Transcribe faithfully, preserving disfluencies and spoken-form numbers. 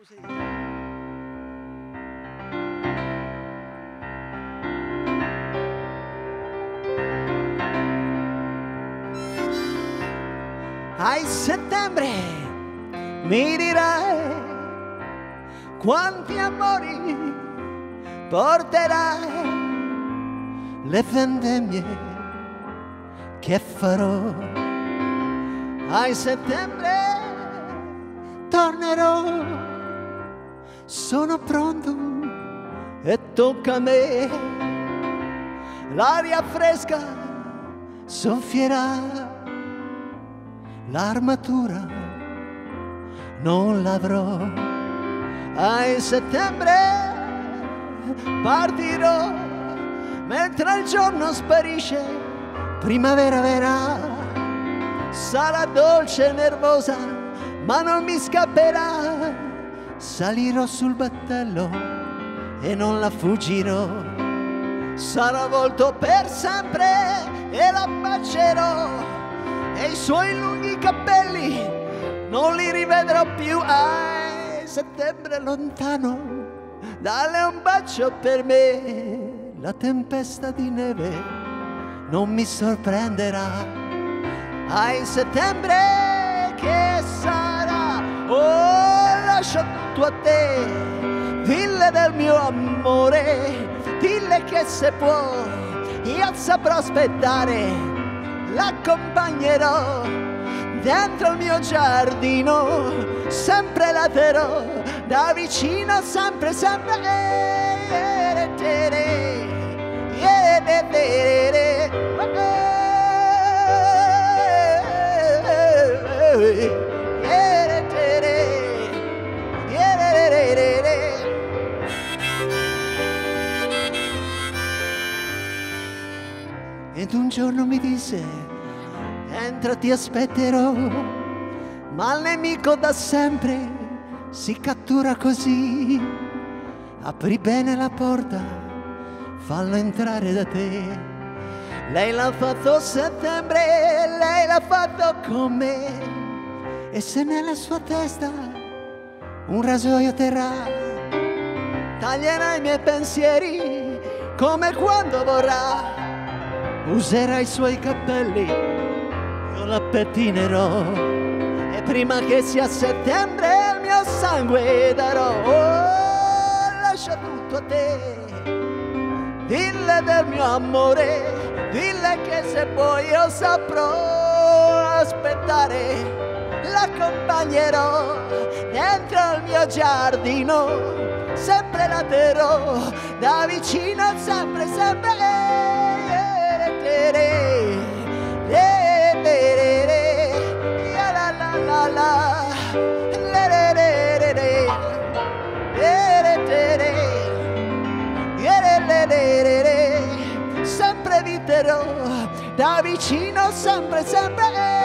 si dice? Ai settembre mi dirai quanti amori porterai, le vendemmie che farò. Ai settembre tornerò, sono pronto e tocca a me. L'aria fresca soffierà, l'armatura non l'avrò. A settembre partirò, mentre il giorno sparisce, primavera verrà. Sarà dolce e nervosa, ma non mi scapperà. Salirò sul battello e non la fuggirò. Sarà avvolto per sempre e la bacerò, e i suoi lunghi capelli non li rivedrò più. Ah, settembre lontano, dalle un bacio per me. La tempesta di neve non mi sorprenderà. Ai settembre che sarà? Oh, lascio tutto a te, dille del mio amore, dille che se può io saprò aspettare, l'accompagnerò dentro il mio giardino, sempre la terrò da vicino, sempre, sempre. Ed un giorno mi disse: entra, ti aspetterò, ma il nemico da sempre si cattura così. Apri bene la porta, fallo entrare da te. Lei l'ha fatto settembre, lei l'ha fatto con me, e se nella sua testa un rasoio terrà, taglierà i miei pensieri come quando vorrà. Userà i suoi capelli, io la pettinerò, e prima che sia settembre il mio sangue darò. Oh, lascia tutto a te, dille del mio amore, dille che se poi io saprò aspettare, l'accompagnerò dentro il mio giardino, sempre la terrò da vicino, sempre, sempre. Sempre vi terrò da vicino, sempre, sempre.